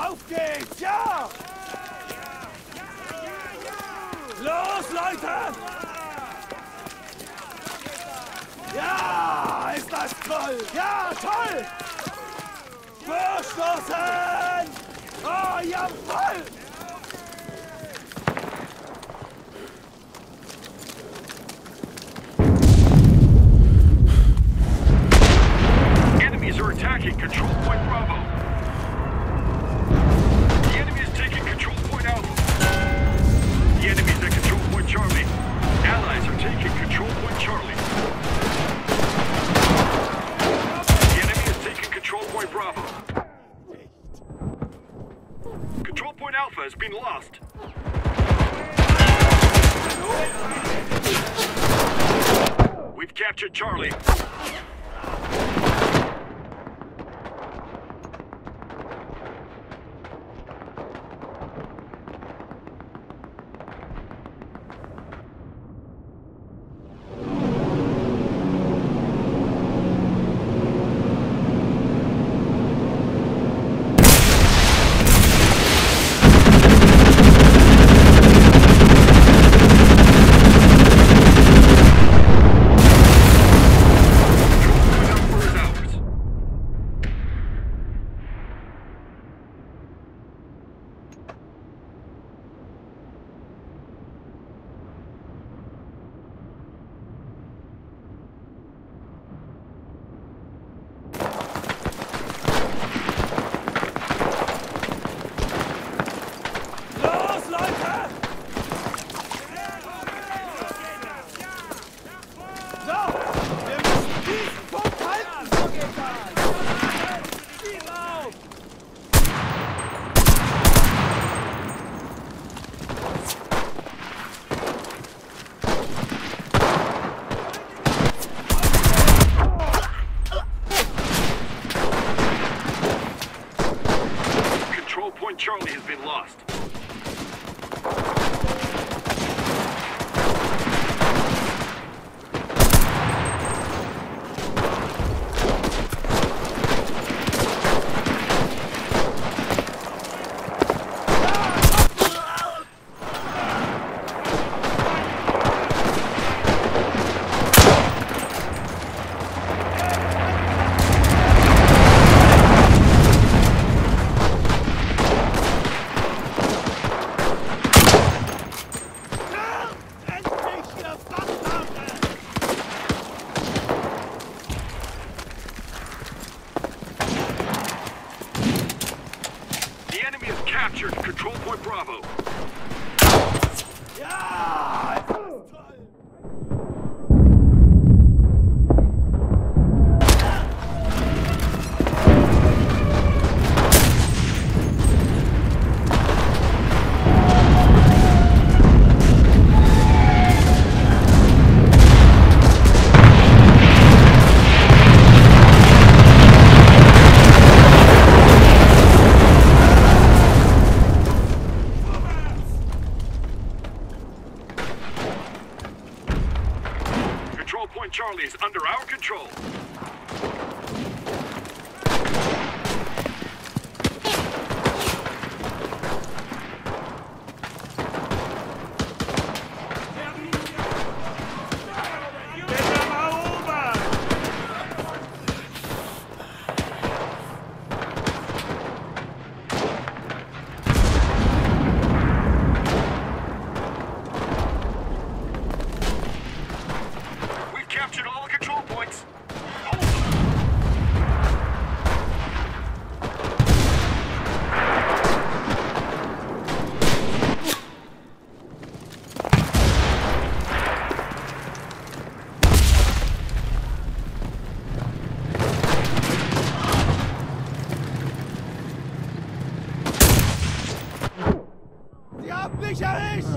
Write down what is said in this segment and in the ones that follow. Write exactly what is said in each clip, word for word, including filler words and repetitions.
Auf geht's, ja! Los, Leute! Ja, ist das toll! Ja, toll! Vorstoßen! Oh, jawoll! Enemies are attacking Control Point Bravo. The enemy is taking Control Point Alpha. The enemies at Control Point Charlie. Allies are taking Control Point Charlie. The enemy is taking Control Point Bravo. Control Point Alpha has been lost. We've captured Charlie. Charlie has been lost. Captured Control Point Bravo. Ja! Control Point Charlie is under our control. Captured all the control points. Hold them. Sie haben mich erwischt!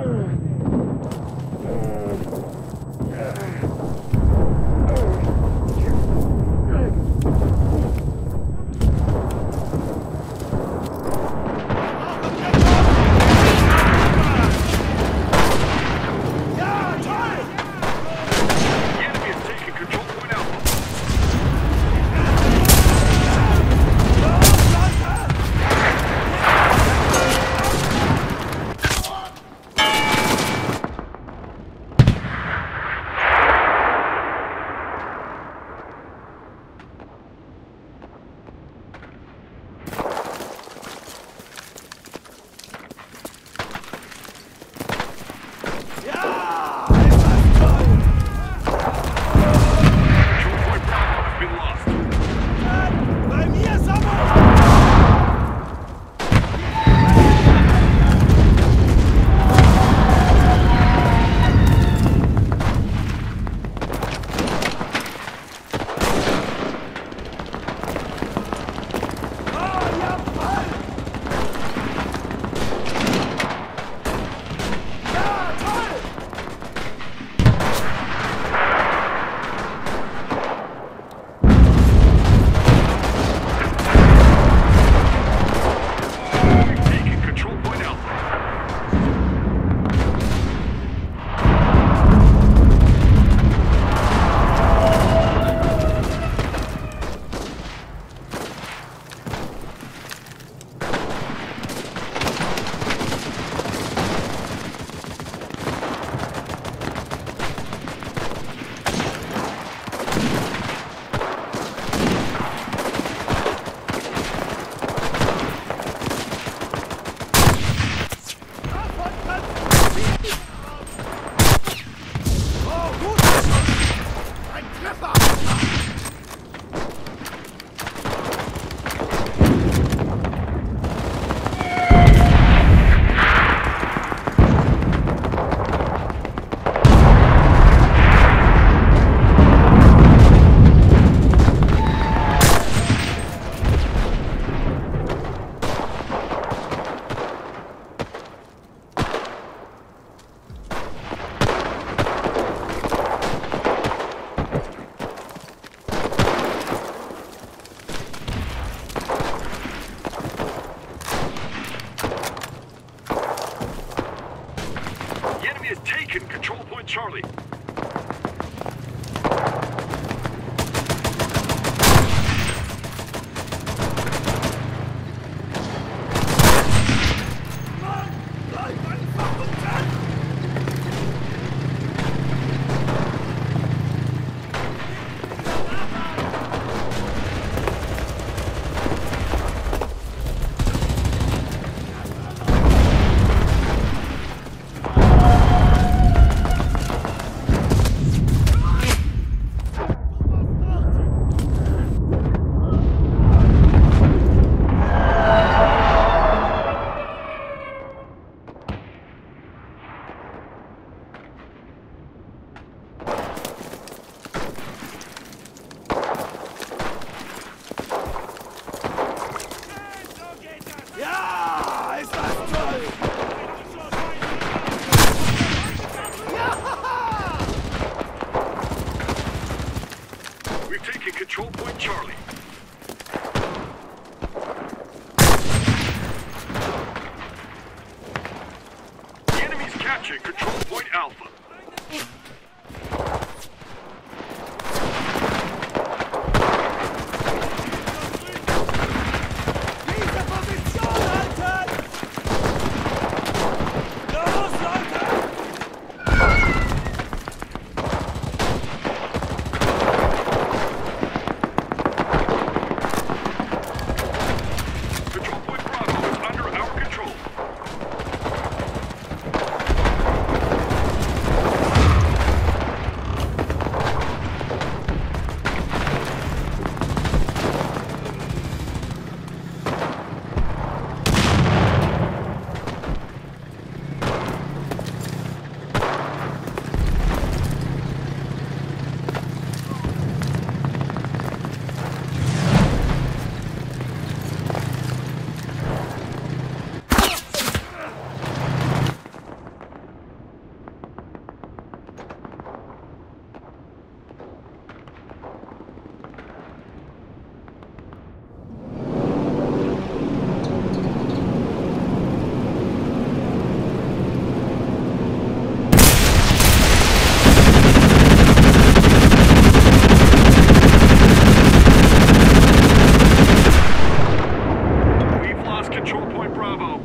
taken control point Charlie. Mann, bleib einfach unten! Ja, ist das toll! Ja! We've taken control point Charlie. The enemy's captured control point Alpha. Diese Position halten! Los, Leute! Control point Bravo is under our control. We've lost control point Bravo.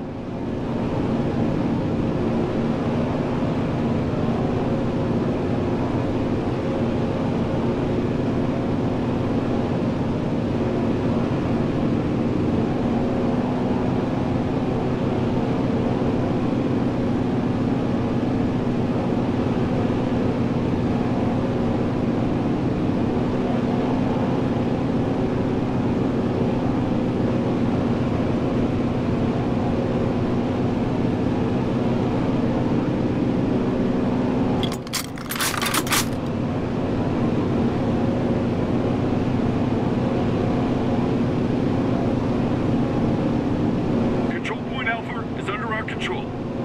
Control point Alpha is under our control.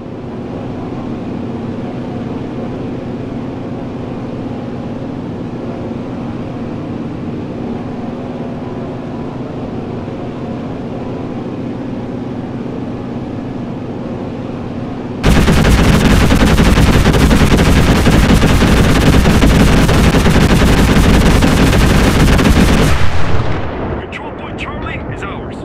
Control point Charlie is ours.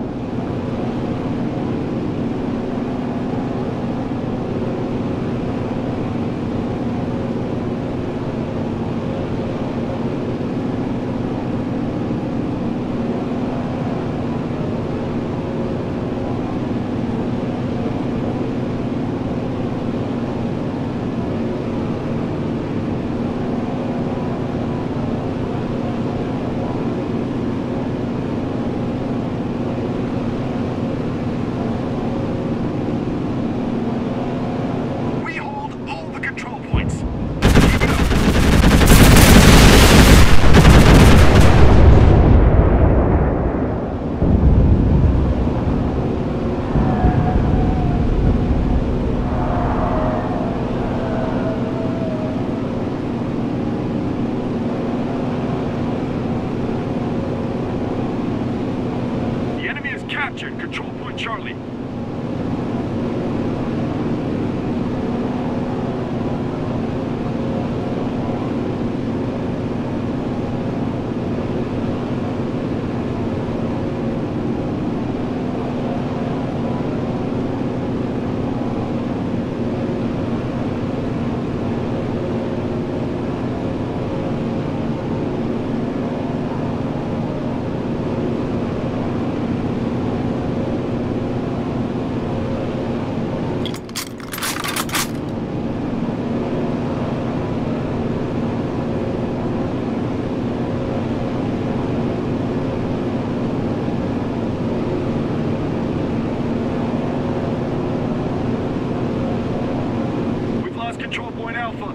We hold all the control points. Keep it up. The enemy has captured control point Charlie. Alpha.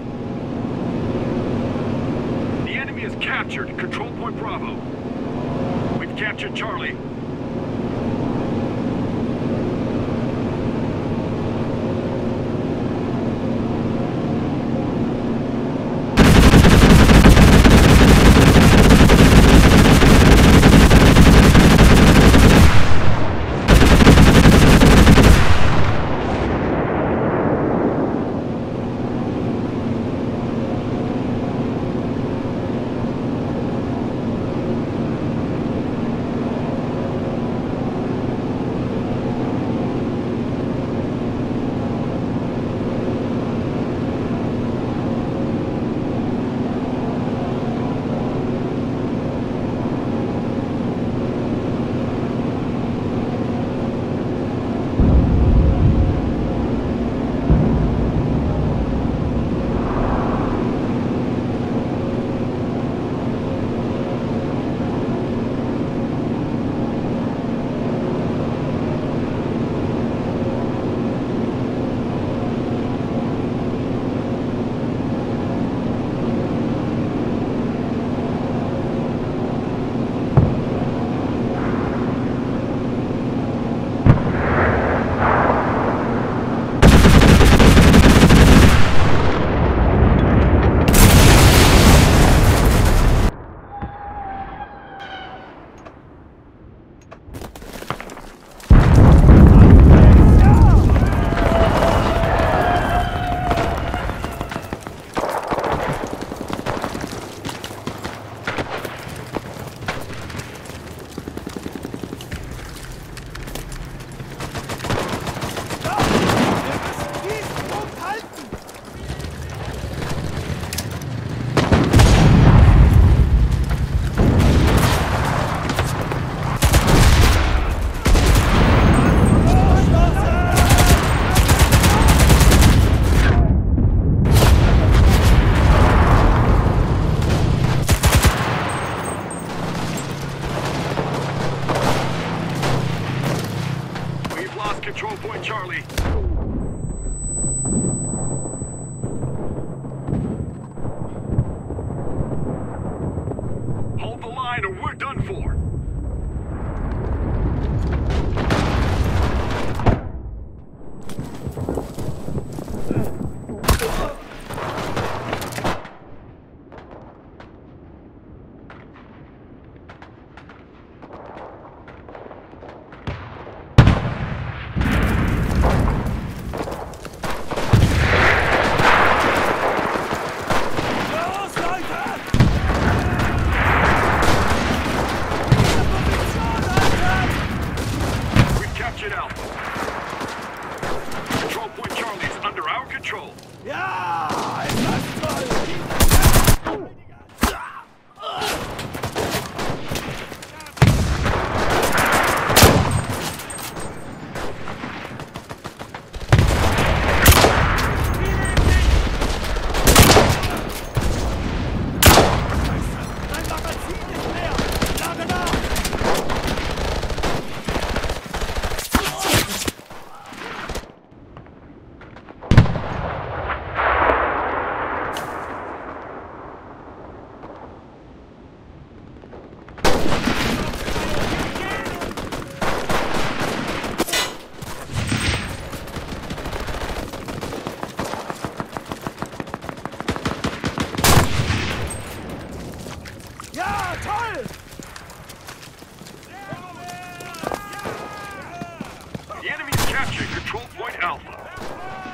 The enemy has captured control point Bravo. We've captured Charlie. Control point Charlie. Hold the line or we're done for. Control point Charlie is under our control. Ja, ist das toll! Dein Magazin ist leer! Lage nach! Ja, toll! The enemy's captured control point Alpha.